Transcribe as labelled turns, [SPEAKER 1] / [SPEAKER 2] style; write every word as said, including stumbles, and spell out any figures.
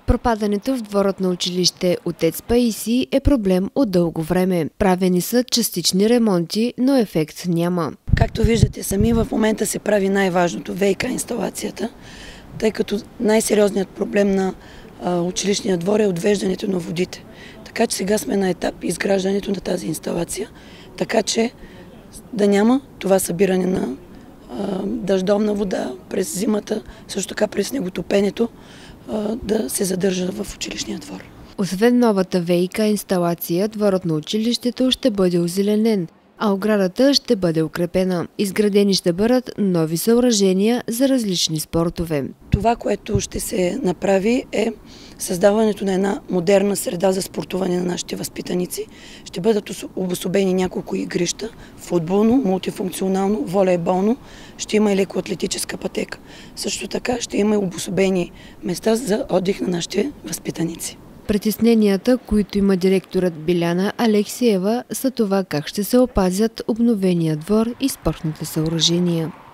[SPEAKER 1] Пропадането в дворът на училище Отец Паисий е проблем от дълго време. Правени са частични ремонти, но ефект няма.
[SPEAKER 2] Както виждате сами, в момента се прави най-важното ВиК инсталацията, тъй като най-сериозният проблем на а, училищния двор е отвеждането на водите. Така че сега сме на етап изграждането на тази инсталация, така че да няма това събиране на а, дъждовна вода през зимата, също така през снеготопенето, а, да се задържа в училищния двор.
[SPEAKER 1] Освен новата ВиК инсталация, дворът на училището ще бъде озеленен, а оградата ще бъде укрепена. Изградени ще бъдат нови съоръжения за различни спортове.
[SPEAKER 2] Това, което ще се направи, е създаването на една модерна среда за спортуване на нашите възпитаници. Ще бъдат обособени няколко игрища – футболно, мултифункционално, волейболно, ще има и лекоатлетическа пътека. Също така ще има и обособени места за отдих на нашите възпитаници.
[SPEAKER 1] Притесненията, които има директорът Биляна Алексиева, са това как ще се опазят обновения двор и спортните съоръжения.